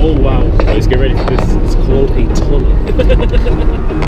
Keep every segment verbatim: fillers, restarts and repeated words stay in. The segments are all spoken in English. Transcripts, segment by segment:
Oh wow. Guys, get ready for this. It's called a tunnel.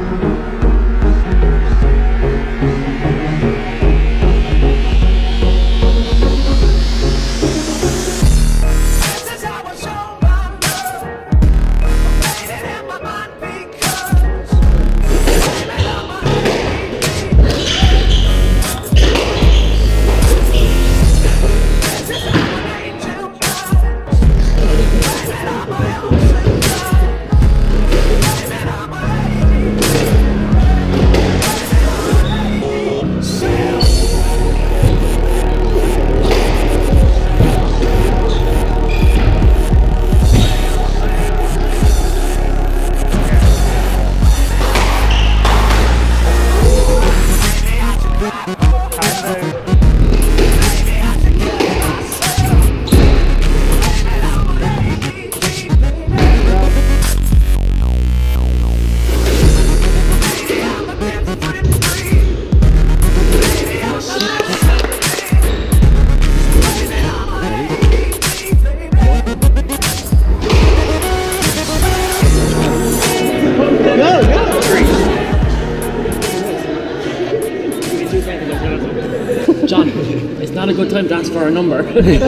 John, it's not a good time to ask for a number. Take it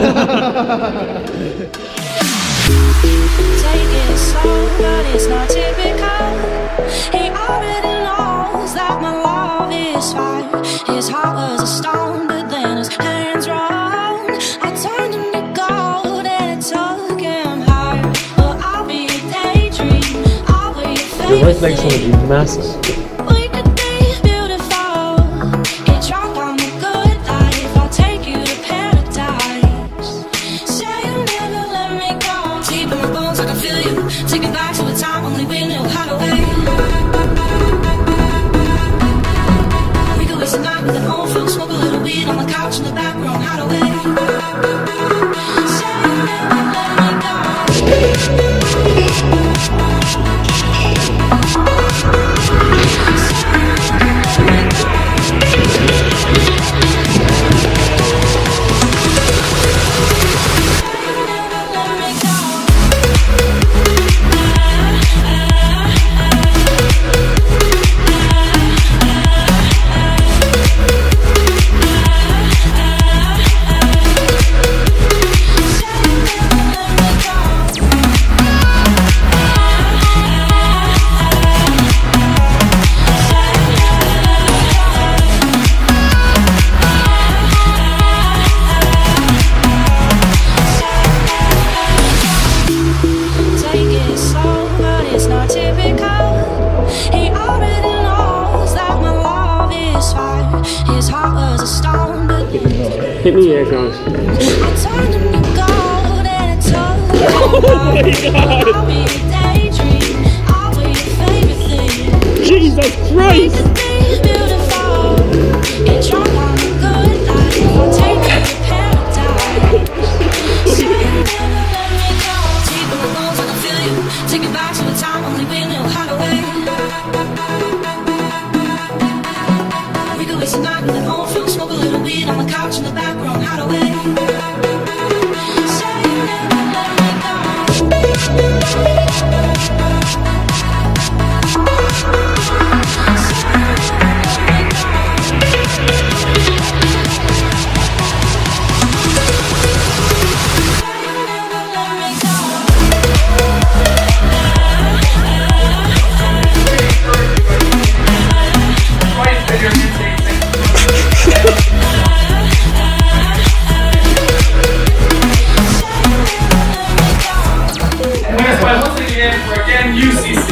slow, but it's not typical. He already knows that my love is fire. His heart was a stone, but then his hands were on. I turned him to gold and it took him higher. But I'll be a daydream, I'll be your favorite. Your wife likes some of these masses. We could be beautiful, get drunk on the good life. I'll take you to paradise. Say you'll never let me go. Deep in my bones, I can feel you. Take me back to a time only we knew how to wait. We could waste a night with an old film, smoke a little weed on the couch in the back room, how to wait. Say you'll never let me go. His heart was a stone, but Hit me, yeah, guys. I turned him to gold and it took. Oh my god! I'll be a daydream, I'll be your favorite thing. Jesus Christ! We could be beautiful, get drunk on the good life. I'll take you to paradise. Say you'll never let me go. Deep in the bones, I can feel you. Take me back to a time only we knew how to wait. Tonight with an old film, smoke a little weed on the couch in the back room, how to wait. Say you never let me go. For again, U C C.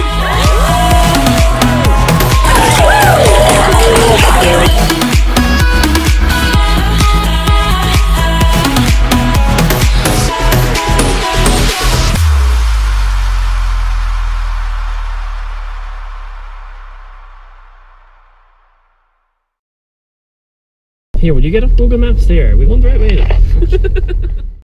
Here, will you get up Google Maps there? We wonder right way.